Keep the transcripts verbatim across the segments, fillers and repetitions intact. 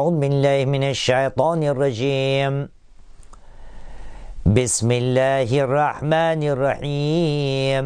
أعوذ بالله من الشيطان الرجيم بسم الله الرحمن الرحيم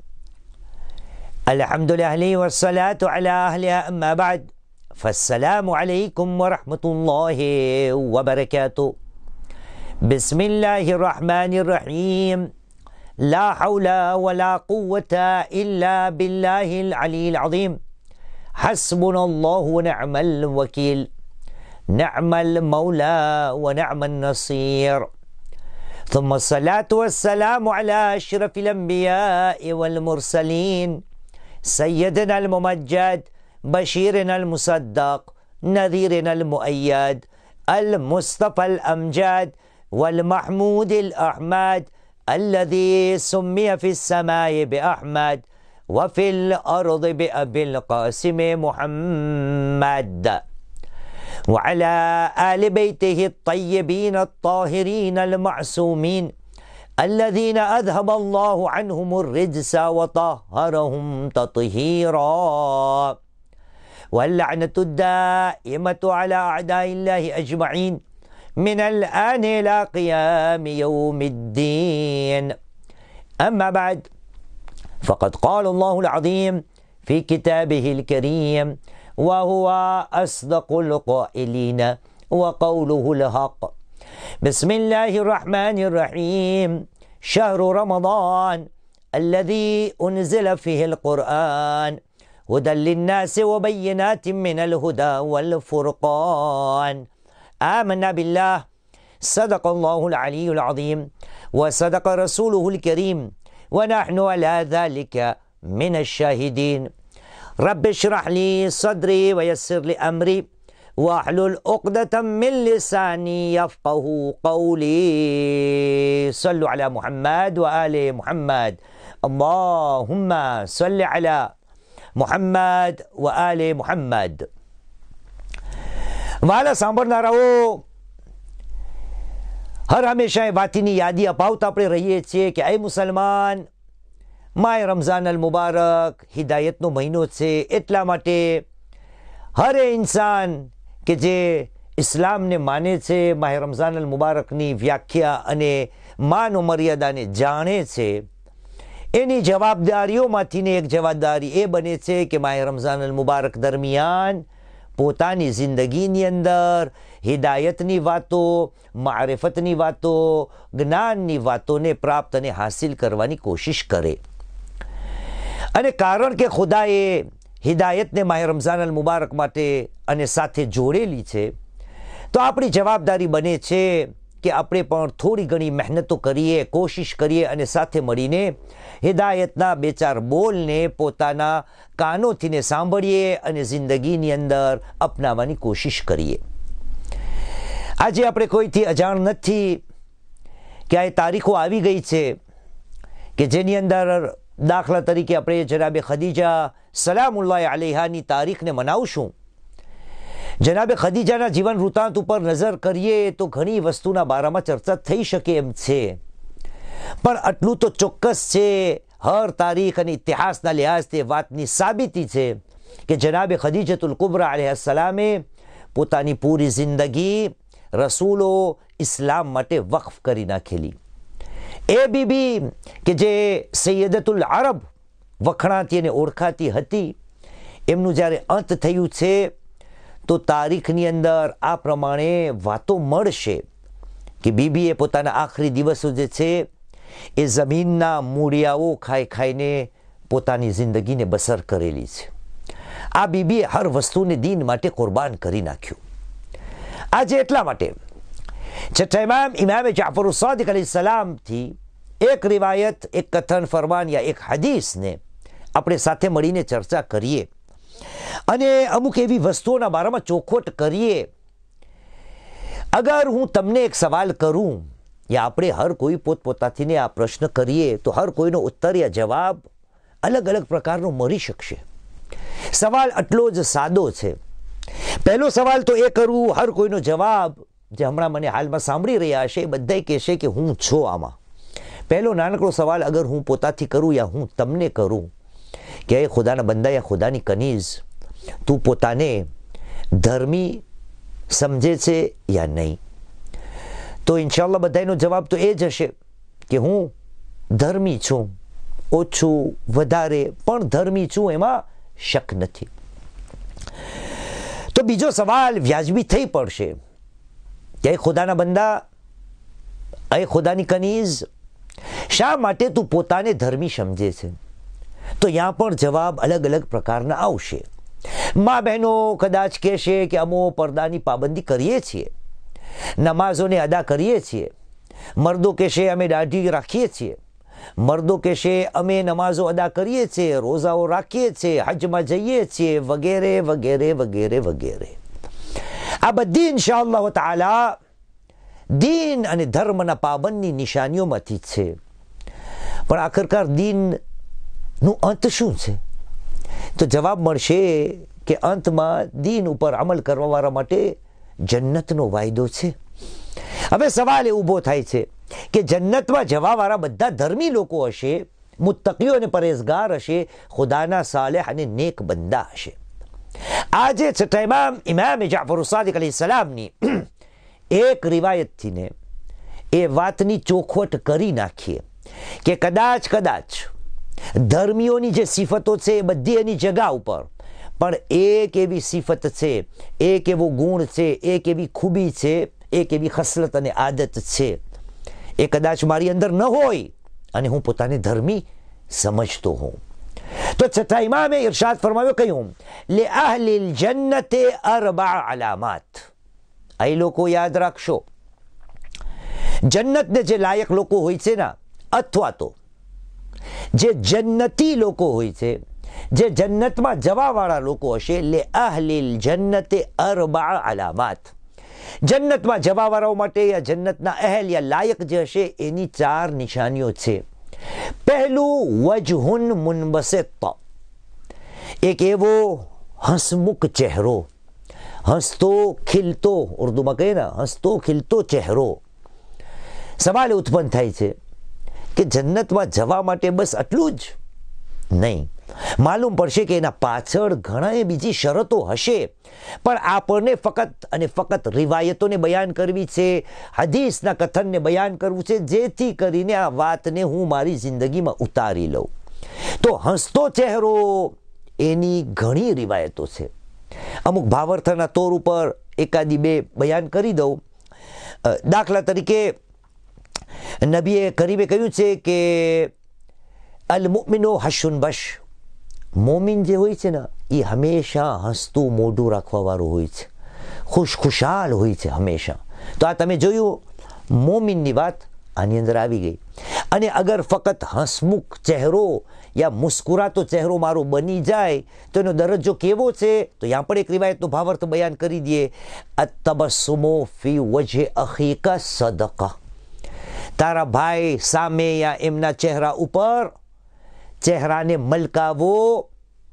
الحمد لله والصلاة على أهلها أما بعد فالسلام عليكم ورحمة الله وبركاته بسم الله الرحمن الرحيم لا حول ولا قوة إلا بالله العلي العظيم حسبنا الله ونعم الوكيل نعم المولى ونعم النصير ثم الصلاة والسلام على أشرف الأنبياء والمرسلين سيدنا الممجد بشيرنا المصدق نذيرنا المؤيد المصطفى الأمجد والمحمود الأحمد الذي سمي في السماء بأحمد وفي الأرض بأبي القاسم محمد وعلى آل بيته الطيبين الطاهرين المعصومين الذين أذهب الله عنهم الرجس وطهرهم تطهيرا واللعنة الدائمة على أعداء الله أجمعين من الآن إلى قيام يوم الدين أما بعد فقد قال الله العظيم في كتابه الكريم وهو أصدق القائلين وقوله الحق بسم الله الرحمن الرحيم شهر رمضان الذي أنزل فيه القرآن هدى للناس وبينات من الهدى والفرقان آمنا بالله صدق الله العلي العظيم وصدق رسوله الكريم ونحن على ذلك من الشاهدين رب اشرح لي صدري ويسر لي أمري واحلل عقدة من لساني يفقه قولي صلوا على محمد وآل محمد اللهم صل على محمد وآل محمد વાલા સાંભળનારાઓ હર હંમેશા એ વાતની યાદી અપાવતા આપણે રહીએ છીએ કે એ મુસલમાન માય રમઝાન અલ મુબારક હિદાયતનો મહિનો છે એટલા માટે હરે ઇન્સાન કે જે ઇસ્લામને માને છે માય રમઝાન અલ મુબારકની વ્યાખ્યા અને માન મર્યાદાને જાણે છે એની જવાબદારીઓમાંથીને એક જવાબદારી એ બને છે કે માય રમઝાન અલ મુબારક દરમિયાન પોતાની જિંદગીની અંદર હિદાયતની વાતો મારિફતની વાતો જ્ઞાનની વાતોને પ્રાપ્ત અને હાસિલ કરવાની કોશિશ કરે અને કારણ કે ખુદાએ હિદાયતને માહ રમઝાન અલ મુબારક માટે અને સાથે જોડેલી છે તો આપણી જવાબદારી બને છે કે આપણે પણ થોડી ઘણી મહેનતો કરીએ કોશિશ કરીએ અને સાથે મળીને હિદાયતના બે ચાર બોલને પોતાના કાનોથીને સાંભળીએ અને જિંદગીની અંદર અપનાવવાની કોશિશ કરીએ આજે આપણે કોઈથી અજાણ નથી કે આ તારીખો આવી ગઈ છે કે જેની અંદર દાખલા તરીકે આપણે જનાબે ખદીજા સલામુલ્લાહ અલૈહાની તારીખને મનાવશું જનાબે ખદીજાના જીવન વૃત્તાંત ઉપર નજર કરીએ તો ઘણી વસ્તુના બારામાં ચર્ચા થઈ શકે એમ છે પણ આટલું તો ચોક્કસ છે હર તારીખ અને ઇતિહાસના લિહાઝથી વાતની સાબિતી છે કે જનાબે ખદીજતુલ કુબરા અલૈહિસ્સલામે પોતાની પૂરી જિંદગી રસૂલો ઇસ્લામ માટે વક્ફ કરી નાખેલી એ બીબી કે જે સૈયદતુલ અરબ વખણાતી અને ઓળખાતી હતી એમનું જ્યારે અંત થયું છે તો તારીખની અંદર આ પ્રમાણે વાતો મળશે કે બીબીએ પોતાના આખરી દિવસો જે છે એ જમીનના મૂળિયાઓ ખાઈ ખાઈને પોતાની જિંદગીને બસર કરેલી છે આ બીબીએ હર વસ્તુને દીન માટે કુરબાન કરી નાખ્યું આજે એટલા માટે છઠ્ઠા ઇમામ ઇમામ જાફર સાદિક અલૈહિસ્સલામથી એક રિવાયત એક કથન ફરમાન યા એક હદીસને આપણે સાથે મળીને ચર્ચા કરીએ અને અમુક એવી વસ્તુઓના બારામાં ચોખવટ કરીએ અગર હું તમને એક સવાલ કરું યા આપણે હર કોઈ પોતપોતાથીને આ પ્રશ્ન કરીએ તો હર કોઈનો ઉત્તર યા જવાબ અલગ અલગ પ્રકારનો મળી શકશે સવાલ આટલો જ સાદો છે પહેલો સવાલ તો એ કરું હર કોઈનો જવાબ જે હમણાં મને હાલમાં સાંભળી રહ્યા હશે એ બધાય કહેશે કે હું છો આમાં પહેલો નાનકડો સવાલ અગર હું પોતાથી કરું યા હું તમને કરું કે એ ખુદાના બંદા યા ખુદાની કનીઝ તું પોતાને ધર્મી સમજે છે યા નહીં? તો ઇન્શાઅલ્લાહ બધાનો જવાબ તો એ જ હશે કે હું ધર્મી છું, ઓછું વધારે પણ ધર્મી છું, એમાં શક નથી. તો બીજો સવાલ વ્યાજબી થઈ પડશે કે એ ખુદાના બંદા, એ ખુદાની કનીઝ, શા માટે તું પોતાને ધર્મી સમજે છે? તો ત્યાં પણ જવાબ અલગ અલગ પ્રકારના આવશે. મા બહેનો કદાચ કહેશે કે અમો પડદાની પાબંદી કરીએ છીએ, નમાઝોને અદા કરીએ છીએ. મર્દો કહેશે અમે દાઢી રાખીએ છીએ. મર્દો કહેશે અમે નમાઝો અદા કરીએ છીએ, રોઝાઓ રાખીએ છીએ, હજમાં જઈએ છીએ, વગેરે વગેરે વગેરે વગેરે. આ બધી ઇન્શાઅલ્લાહ તાઆલા દીન અને ધર્મના પાબંદની નિશાનીઓમાંથી જ છે. પણ આખરકાર દીનનું અંત શું છે? તો જવાબ મળશે કે અંતમાં દીન ઉપર અમલ કરવાવાળા માટે જન્નતનો વાયદો છે. હવે સવાલ એ ઊભો થાય છે કે જન્નતમાં જવાવાળા બધા ધર્મી લોકો હશે, મુત્તકીઓ અને પરેઝગાર હશે, ખુદાના સાલેહ અને નેક બંદા હશે. આજે છઠ્ઠા ઇમામ ઇમામ જાફર સાદિક અલૈહિ સલામની એક રિવાયતથી ને એ વાતની ચોખવટ કરી નાખીએ કે કદાચ કદાચ ધર્મીઓની જે સિફતો છે એ બધી એની જગા ઉપર, પણ એક એવી સિફત છે, એક એવો ગુણ છે, એક એવી ખૂબી છે, એક એવી ખસલત અને આદત છે, એ કદાચ મારી અંદર ન હોય અને હું પોતાને ધર્મી સમજતો હોઉં. તો છઠ્ઠા ઇમામે ઇરશાદ ફરમાવ્યો, કહ્યું લે અહલિલ જન્નતે અરબા અલામાત. આ લોકો યાદ રાખશો, જન્નતને જે લાયક લોકો હોય છે ને, અથવા તો જે જન્નતી લોકો હોય છે, જે જન્નતમાં જવાવાળા લોકો હશે, લે અહલિલ જન્નતે અરબા અલામાત. જન્નતમાં જવાવાળાઓ માટે યા જન્નતના અહેલ યા લાયક જે હશે એની ચાર નિશાનીઓ છે. પહેલું વજહુન મુનબસિત, એક એવો હસમુખ ચહેરો, હસતો ખીલતો, ઉર્દુમાં કહીએ ને હસતો ખીલતો ચહેરો. સવાલ ઉત્પન્ન થાય છે કે જન્નતમાં જવા માટે બસ આટલું જ નહીં, માલુમ પડશે કે એના પાછળ ઘણા બીજી શરતો હશે, પણ આપણને ફક્ત અને ફક્ત રિવાયતોને બયાન કરવી છે, હદીસના કથનને બયાન કરવું છે, જેથી કરીને આ વાતને હું મારી જિંદગીમાં ઉતારી લઉં. તો હસતો ચહેરો એની ઘણી રિવાયતો છે. અમુક ભાવાર્થના તોર ઉપર એકાદી બે બયાન કરી દઉં. દાખલા તરીકે નબીએ કરીમે કહ્યું છે કે અલ મુમિનો હશુન બશ, મોમિન જે હોય છે ને એ હંમેશા હસતું મોઢું રાખવાવાળું હોય છે, ખુશખુશાલ હોય છે હંમેશા. તો આ તમે જોયું, મોમિનની વાત આની અંદર આવી ગઈ. અને અગર ફક્ત હસમુખ ચહેરો યા મુસ્કુરાતો ચહેરો મારો બની જાય તો એનો દરજ્જો કેવો છે? તો यहाँ પણ એક રિવાયતનો ભાવાર્થ બયાન કરી દઈએ. અતબસ્સુમુ ફી વજહી અખીકા સદકા. તારા ભાઈ સામે યા એમના ચહેરા ઉપર ચહેરાને મલકાવો,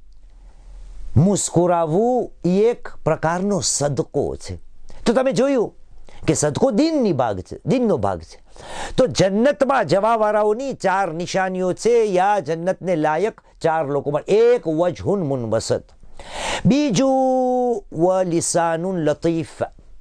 મુસ્કુરાવવું એ એક પ્રકારનો સદકો છે. તો તમે જોયું કે સદકો દીનની ભાગ છે, દીનનો ભાગ છે. તો જન્નતમાં જવાવાળાઓની ચાર નિશાનીઓ છે, યા જન્નતને લાયક ચાર લોકોમાં. એક વજહુન મુનબસત, બીજું વ લિસાનુન લતીફ,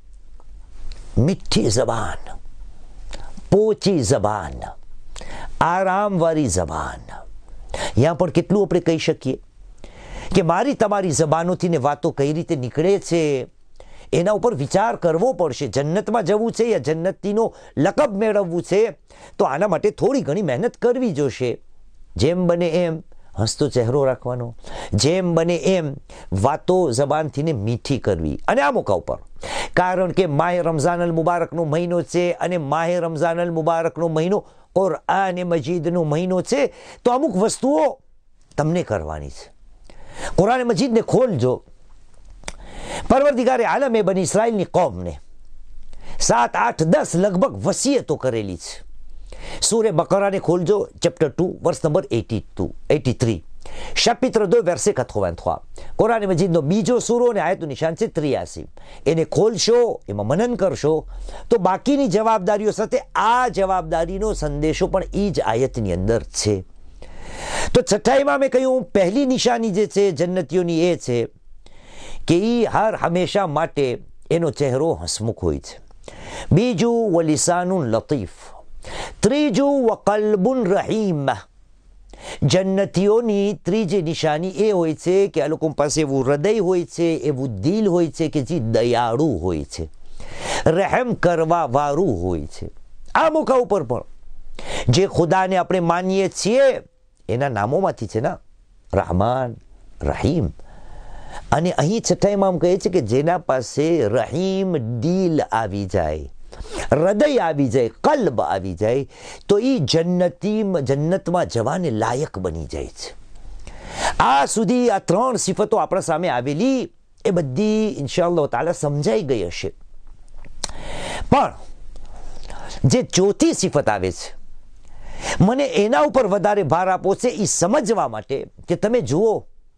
મીઠી જબાન, પોચી જબાન, આરામવાળી જબાન. यहाँ પણ કેટલું આપણે કહી શકીએ કે મારી તમારી જબાનોથી ને વાતો કઈ રીતે નીકળે છે એના ઉપર વિચાર કરવો પડશે. જન્નતમાં જવું છે યા જન્નતીનો લકબ મેળવવું છે તો આના માટે થોડી ઘણી મહેનત કરવી જોશે. જેમ બને એમ હસતો ચહેરો રાખવાનો, જેમ બને એમ વાતો જબાનથી ને મીઠી કરવી. અને આ મોકા ઉપર કારણ કે માહે રમઝાન અલ મુબારકનો મહિનો છે અને માહે રમઝાન અલ મુબારકનો મહિનો કુરઆન મજીદનો મહિનો છે, તો અમુક વસ્તુઓ તમને કરવાની છે. કુરાન મજીદને ખોલજો. પરવરદિગારે આલમે બની ઇસ્રાયલની કૌમને સાત આઠ દસ લગભગ વસીયતો કરેલી છે. સૂરે બકરાને ખોલજો, chapter two verse number eighty two eighty three, chapitre deux verset quatre-vingt-trois. Quran મજીદનો બીજો સૂરો અને આયતનું નિશાન છે ત્રિયાસી. એને ખોલશો, એમાં મનન કરશો તો બાકીની જવાબદારીઓ સાથે આ જવાબદારીનો સંદેશો પણ એ જ આયતની અંદર છે. તો છઠ્ઠા ઇમામે કહ્યું પહેલી નિશાની જે છે જન્નતીઓની એ છે કે એ હર હંમેશા માટે એનો ચહેરો હસમુખ હોય છે. બીજું વલિસાનુન લતીફ. ત્રીજું વકલ્બુન રહીમ. જન્નતીઓની ત્રીજી નિશાની એ હોય છે કે આ લોકો પાસે એવું હૃદય હોય છે, એવું દિલ હોય છે કે જે દયાળુ હોય છે, રહેમ કરવા વાળું હોય છે. આ મોકા ઉપર પણ જે ખુદાને આપણે માનીએ છીએ એના નામોમાંથી છે ને, રહમાન, રહીમ. અને અહીં છઠ્ઠા ઇમામ કહે છે કે જેના પાસે રહીમ દિલ આવી જાય, હૃદય આવી જાય, કલ્બ આવી જાય, તો એ જન્નતી જન્નતમાં જવાને લાયક બની જાય છે. આ સુધી આ ત્રણ સિફતો આપણા સામે આવેલી એ બધી ઇન્શાઅલ્લાહ તાલા સમજાઈ ગઈ હશે. પણ જે ચોથી સિફત આવે છે, મને એના ઉપર વધારે ભાર આપો છે એ સમજવા માટે કે તમે જુઓ,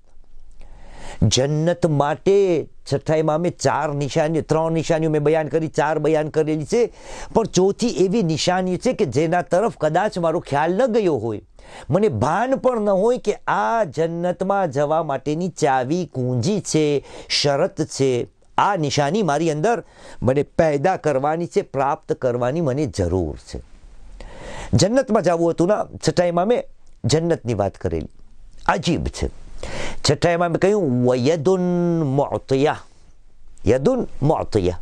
જન્નત માટે છઠ્ઠા ઇમામે ચાર નિશાનીઓ, ત્રણ નિશાનીઓ મેં બયાન કરી, ચાર બયાન કરેલી છે, પણ ચોથી એવી નિશાની છે કે જેના તરફ કદાચ મારો ખ્યાલ ન ગયો હોય, મને ભાન પણ ન હોય કે આ જન્નતમાં જવા માટેની ચાવી, કુંજી છે, શરત છે. આ નિશાની મારી અંદર મને પેદા કરવાની છે, પ્રાપ્ત કરવાની મને જરૂર છે. જન્નતમાં જવું હતું ને, છઠ્ઠા ઇમામે જન્નતની વાત કરેલી. અજીબ છે. છઠ્ઠા ઇમામે કહ્યું વયદુન મુઅતિયા, યદુન મુઅતિયા.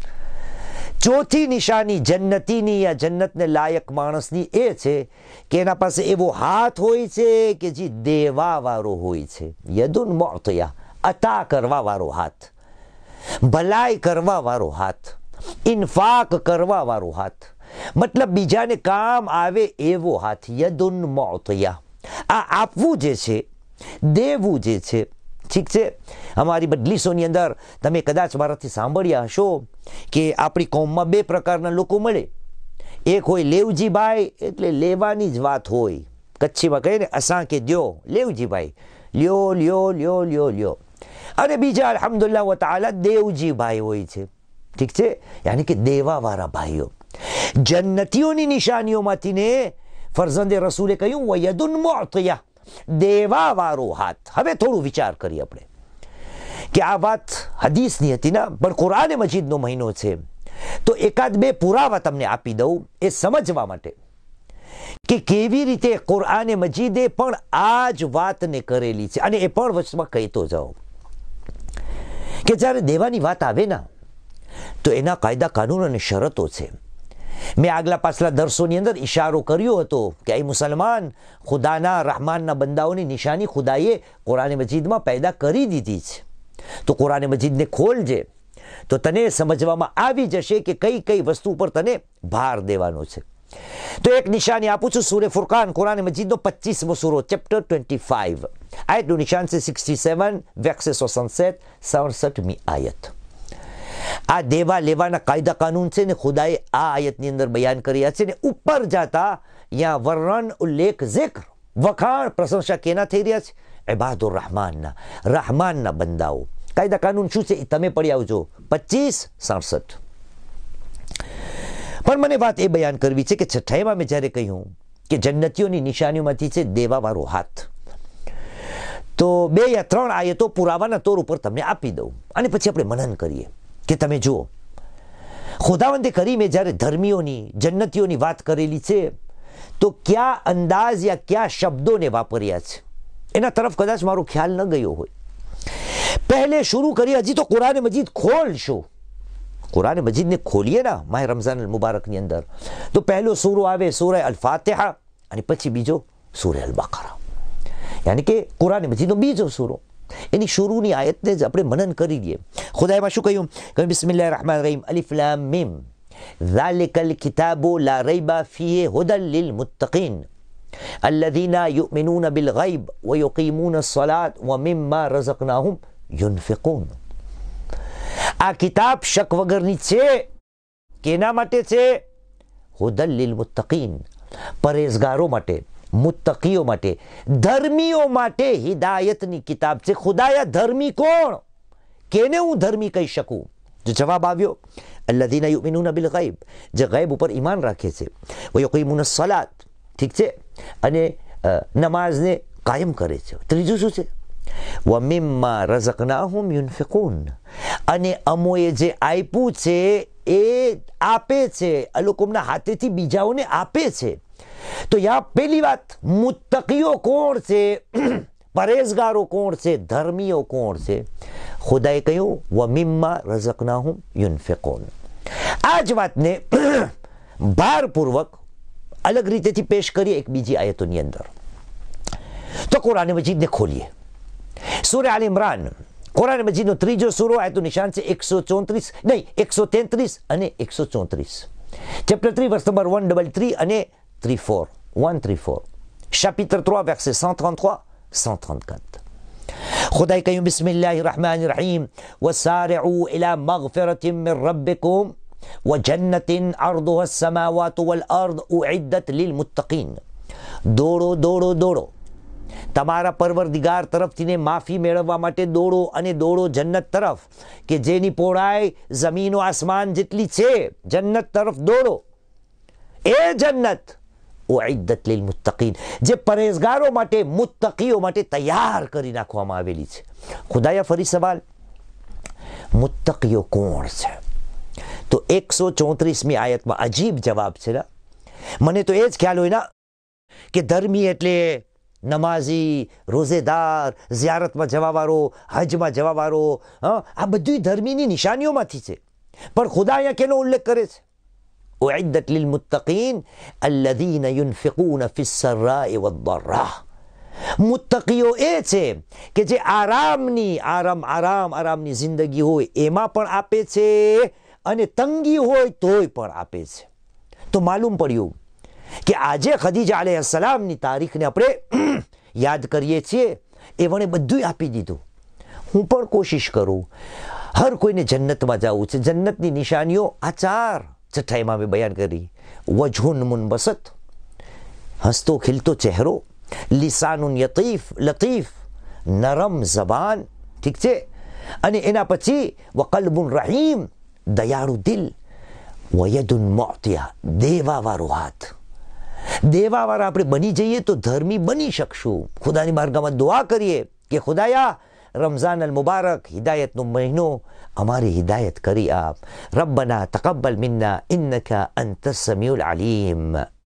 ચોથી નિશાની જન્નતીની યા જન્નતને લાયક માણસની એ છે કે એના પાસે એવો હાથ હોય છે કે જે દેવા વાળો હોય છે. યદુન મુઅતિયા, અતા કરવા વાળો હાથ, ભલાઈ કરવા વાળો હાથ, ઇન્ફાક કરવા વાળો હાથ, મતલબ બીજાને કામ આવે એવો હાથ. યદુન મુઅતિયા. આ આપવું જે છે, દેવું જે છે, ઠીક છે. અમારી મજલિસોની અંદર તમે કદાચ મારાથી સાંભળ્યા હશો કે આપણી કોમમાં બે પ્રકારના લોકો મળે. એક હોય લેવજીભાઈ, એટલે લેવાની જ વાત હોય, કચ્છીમાં કહે ને અસાં કે દ્યો, લેવજીભાઈ, લ્યો લ્યો લ્યો લ્યો લ્યો. અને બીજા અલ્હમ્દુલિલ્લાહ વ તઆલા દેવજીભાઈ હોય છે, ઠીક છે, યાની કે દેવાવાળા ભાઈઓ. જન્નતીઓની નિશાનીઓમાંથી ને ફરઝંદે રસૂલે કહ્યું વયદુન મુઅતિયા, દેવાવાળો હાથ. હવે થોડું વિચાર કરીએ આપણે કે આ વાત હદીસની હતી ને, પણ કુરાને મજીદનો મહિનો છે, તો એકાદ બે પુરાવા તમને આપી દઉં એ સમજવા માટે કે કેવી રીતે કુરાને મજીદે પણ આ જ વાતને કરેલી છે. અને એ પણ વચમાં કહેતો જાઓ કે જ્યારે દેવાની વાત આવે ને, તો એના કાયદા, કાનૂન અને શરતો છે. મેં આગલા પાછલા દર્શોની અંદર ઇશારો કર્યો હતો કે એ મુસલમાન, ખુદાના રહમાનના બંદાઓની નિશાની ખુદાએ કુરાને મજીદમાં પેદા કરી દીધી છે. તો કુરાને મજીદને ખોલજે તો તને સમજવામાં આવી જશે કે કઈ કઈ વસ્તુ પર તને ભાર દેવાનો છે. તો એક નિશાની આપું છું, સૂરે ફુરકાન, કુરાને મજીદનો પચીસમો સૂરો, ચેપ્ટર ટ્વેન્ટી ફાઈવ, આયતનું નિશાન છે સિક્સટી સેવન, વેક્સ એકસો સડસઠ, સડસઠમી આયત. આ દેવા લેવાના કાયદા કાનૂન છે ને ખુદાએ આ આયતની અંદર બયાન કર્યા છે ને ઉપર જાતા યા વર્ણન, ઉલ્લેખ, ઝિક્ર, વખાણ, પ્રશંસા કેના થઈ રહ્યા છે? ઇબાદુર રહમાનના, રહમાનના બંદાઓ. કાયદા કાનૂન શું છે એ તમે પડી આવજો, પચીસ સડસઠ. પણ મને વાત એ બયાન કરવી છે કે છઠ્ઠાઈમાં મેં જ્યારે કહ્યું કે જન્નતીઓની નિશાનીઓમાંથી છે દેવાવાળો હાથ, તો બે યા ત્રણ આયતો પુરાવાના તોર ઉપર તમને આપી દઉં અને પછી આપણે મનન કરીએ કે તમે જુઓ, ખુદાવંદે કરીમે જ્યારે ધર્મીઓની, જન્નતીઓની વાત કરેલી છે તો કયા અંદાજ યા કયા શબ્દોને વાપર્યા છે એના તરફ કદાચ મારો ખ્યાલ ન ગયો હોય. પહેલે શરૂ કરીએ, હજી તો કુરાને મજીદ ખોલશો, કુરાને મજીદને ખોલીએ ના માહ રમઝાન અલ મુબારકની અંદર, તો પહેલો સૂરો આવે સૂરે અલ ફાતિહા અને પછી બીજો સૂરે અલ બકરા, યાની કે કુરાને મજીદનો બીજો સૂરો. એની શરૂની આયતને જ આપણે મનન કરી દઈએ. ખુદાએ એમાં શું કહ્યું? કહ્યું બિસ્મિલ્લાહિર રહેમાનિર રહીમ, અલિફ લામ મીમ, ઝાલિકલ કિતાબુ લા રૈબા ફીહી હુદલ લીલ મુત્તકીન અલ્લઝીના યુમિનૂન બિલ ગૈબ વ યુકીમૂન અસ-સલાત વ મિમ્મા રઝકનાહુમ યુનફિકૂન. આ કિતાબ શક વગરની છે. કેના માટે છે? હુદલ લીલ મુત્તકીન, પરેઝગારો માટે, મુત્તકીઓ માટે, ધર્મીઓ માટે હિદાયતની કિતાબ છે. ખુદાયા ધર્મી કોણ? કેને હું ધર્મી કહી શકું? જો જવાબ આવ્યો, અલ્લઝીના યુમિનૂન બિલ ગૈબ, જે ગૈબ ઉપર ઈમાન રાખે છે, વ યુકીમૂન અસ-સલાત, ઠીક છે, અને નમાઝને કાયમ કરે છે. ત્રીજું શું છે? વમિમ્મા રઝકનાહુમ યુનફિકૂન, અને અમોએ જે આપ્યું છે એ આપે છે, આ લોકોના હાથેથી બીજાઓને આપે છે. તો યા પહેલી વાત, મુત્તકીઓ કોણ છે, પરેઝગારો કોણ છે, ધર્મીઓ કોણ છે? ખુદાએ કહ્યું વમિમ્મા રઝકનાહુમ યુનફિકૂન. આ જ વાતને ભારપૂર્વક અલગ રીતેથી પેશ કરીએ એક બીજી આયતોની અંદર. તો કુરાન મજીદને ખોલીએ, સૂરા આલ ઇમરાન, કુરાન મજીદનો ત્રીજો સૂરો, આયતનું નિશાન છે એકસો ચોત્રીસ નહીં એકસો તેત્રીસ અને એકસો ચોત્રીસ. ચેપ્ટર ત્રી વર્સ નંબર one thirty-three અને thirty-four, one thirty-four. chapitre trois verset cent trente-trois cent trente-quatre. خداي كيوم بسم الله الرحمن الرحيم وسارعوا إلى مغفرة من ربكم وجنة عرضها السماوات والأرض أعدت للمتقين. દોડો દોડો દોડો તમારા પરવરદિગાર તરફથી ને માફી મેળવવા માટે દોડો, અને દોડો જન્નત તરફ કે જેની પહોળાઈ જમીન આસમાન જેટલી છે. જન્નત તરફ દોડો. એ જન્નત ઉઇદ્દત લિલ મુત્તકીન, જે પરેઝગારો માટે, મુત્તકીઓ માટે તૈયાર કરી નાખવામાં આવેલી છે. ખુદાયા ફરી સવાલ, મુત્તકીઓ કોણ છે? તો એકસો ચોત્રીસમી આયતમાં અજીબ જવાબ છે ના. મને તો એ જ ખ્યાલ હોય ના કે ધર્મી એટલે નમાઝી, રોઝેદાર, ઝિયારતમાં જવાવાળો, હજમાં જવાવાળો, હા, આ બધી ધર્મીની નિશાનીઓમાંથી છે. પણ ખુદા અહીંયા કેનો ઉલ્લેખ કરે છે? ઉઇદ્દત લિલ મુત્તકીન અલ્લઝીના યુનફિકૂન ફિસ સર્રાኢ વદ્દર્રા. મુત્તકીઓ એ છે કે જે આરામની આરામ આરામ આરામની જિંદગી હોય એમાં પણ આપે છે, અને તંગી હોય તોય પણ આપે છે. તો માલુમ પડ્યું કે આજે ખદીજા અલૈહિસ્સલામની તારીખને આપણે યાદ કરીએ છીએ, એમણે બધું આપી દીધું. હું પણ કોશિશ કરું, હર કોઈને જન્નતમાં જવું છે. જન્નતની નિશાનીઓ આ ચાર છઠ્ઠાઈમાં મેં બયાન કરી. વજહુન મુનબસત, હસતો ખીલતો ચહેરો, લિસાનુન યતીફ લતીફ, નરમ જબાન, ઠીક છે, અને એના પછી વકલ્બુન રહીમ, દયાળુ દિલ, વયદુન મુઅતિયા, દેવાવાળો હાથ. દેવાવાળા આપણે બની જઈએ તો ધર્મી બની શકશું. ખુદાની બારગાહમાં દુઆ કરીએ કે ખુદાયા રમઝાન અલ મુબારક, હિદાયતનો મહિનો, અમારી હિદાયત કરી આપ. રબ્બના તકબ્બલ મિન્ના ઇન્નકા અંતસ સમીઉલ અલીમ.